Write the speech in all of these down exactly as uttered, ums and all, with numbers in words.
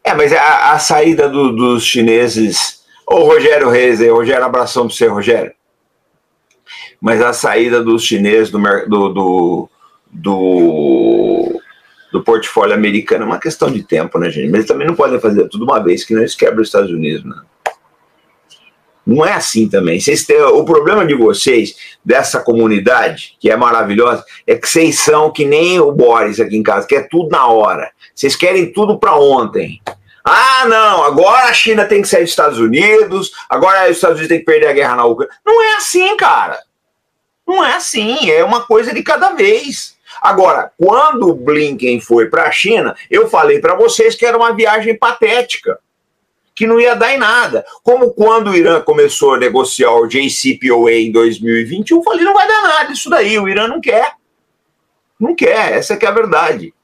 É, mas a, a saída do, dos chineses... Ô, Rogério Reis, aí, Rogério, abração para você, Rogério. Mas a saída dos chineses do, do, do, do, do portfólio americano é uma questão de tempo, né, gente? Mas eles também não podem fazer tudo uma vez, que não eles quebram os Estados Unidos, né? Não é assim também. Vocês têm, o problema de vocês, dessa comunidade, que é maravilhosa, é que vocês são que nem o Boris aqui em casa, que é tudo na hora. Vocês querem tudo para ontem. Ah, não, agora a China tem que sair dos Estados Unidos, agora os Estados Unidos tem que perder a guerra na Ucrânia. Não é assim, cara. Não é assim, é uma coisa de cada vez. Agora, quando o Blinken foi para a China, eu falei para vocês que era uma viagem patética, que não ia dar em nada. Como quando o Irã começou a negociar o J C P O A em dois mil e vinte e um, eu falei, não vai dar nada isso daí, o Irã não quer. Não quer, essa que é a verdade.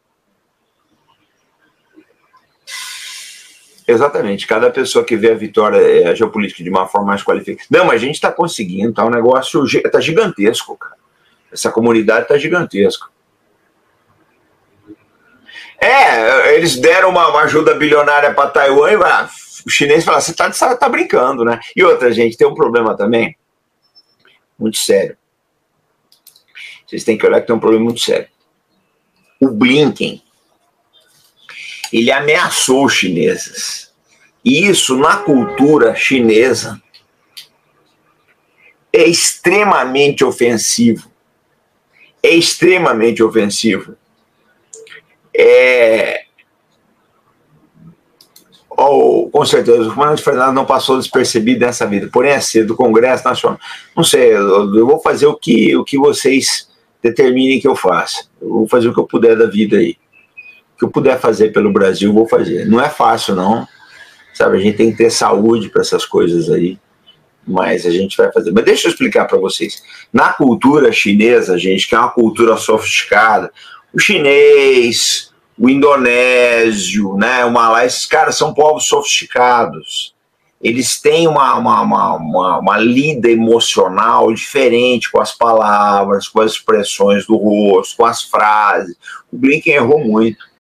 Exatamente, cada pessoa que vê a vitória a geopolítica de uma forma mais qualificada. Não, mas a gente está conseguindo, tá um negócio tá gigantesco, cara. Essa comunidade tá gigantesca. É, eles deram uma, uma ajuda bilionária para Taiwan e ah, o chinês fala, você tá, tá brincando, né? E outra, gente, tem um problema também, muito sério. Vocês têm que olhar que tem um problema muito sério. O Blinken, ele ameaçou os chineses. E isso, na cultura chinesa, é extremamente ofensivo. É extremamente ofensivo. É... Oh, com certeza, o comandante Fernando não passou despercebido nessa vida, porém é cedo, do Congresso Nacional. Não sei, eu, eu vou fazer o que, o que vocês determinem que eu faça. Eu vou fazer o que eu puder da vida aí. O que eu puder fazer pelo Brasil, eu vou fazer. Não é fácil, não. Sabe, a gente tem que ter saúde para essas coisas aí, mas a gente vai fazer. Mas deixa eu explicar para vocês. Na cultura chinesa, gente, que é uma cultura sofisticada, o chinês, o indonésio, né, o malai, esses caras são povos sofisticados. Eles têm uma, uma, uma, uma, uma lida emocional diferente com as palavras, com as expressões do rosto, com as frases. O Blinken errou muito.